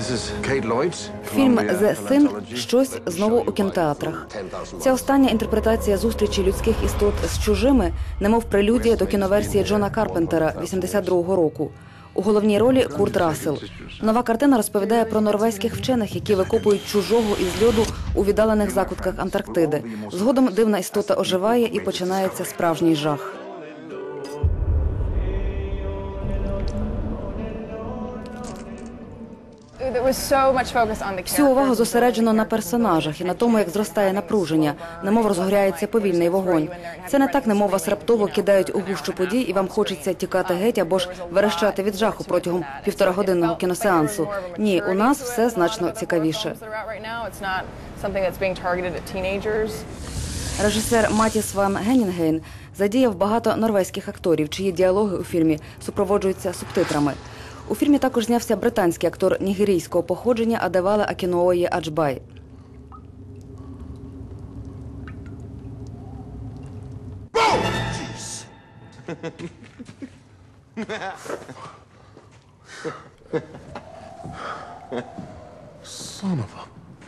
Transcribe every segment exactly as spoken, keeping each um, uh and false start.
Фільм «The Thing» – щось знову у кінотеатрах. Ця остання інтерпретація зустрічі людських істот з чужими, немов прелюдія до кіноверсії Джона Карпентера вісімдесят другого року. У головній ролі Курт Рассел. Нова картина розповідає про норвезьких вчених, які викопують чужого із льоду у віддалених закутках Антарктиди. Згодом дивна істота оживає і починається справжній жах. Всю увагу зосереджено на персонажах і на тому, як зростає напруження, немов розгоряється повільний вогонь. Це не так, немов вас раптово кидають у гущу подій і вам хочеться тікати геть або ж верещати від жаху протягом півторагодинного кіносеансу. Ні, у нас все значно цікавіше. Режисер Матіс Ван Генінгейн задіяв багато норвезьких акторів, чиї діалоги у фільмі супроводжуються субтитрами. У фільмі також знявся британський актор нігерійського походження Адевале Акінуої Аджбай. Son of a...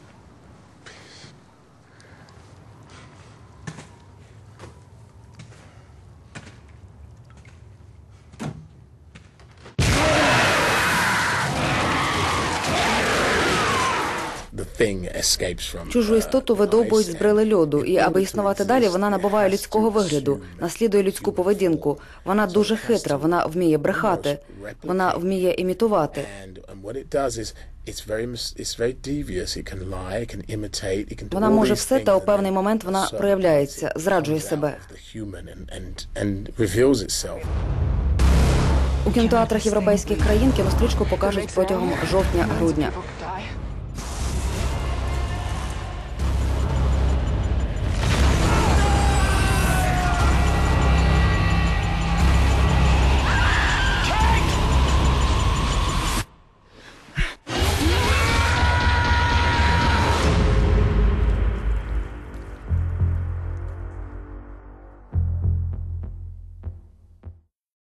Чужу істоту видовбують з брили льоду, і аби існувати далі, вона набуває людського вигляду, наслідує людську поведінку. Вона дуже хитра, вона вміє брехати, вона вміє імітувати. Вона може все, та у певний момент вона проявляється, зраджує себе. У кінотеатрах європейських країн кінострічку покажуть протягом жовтня-грудня.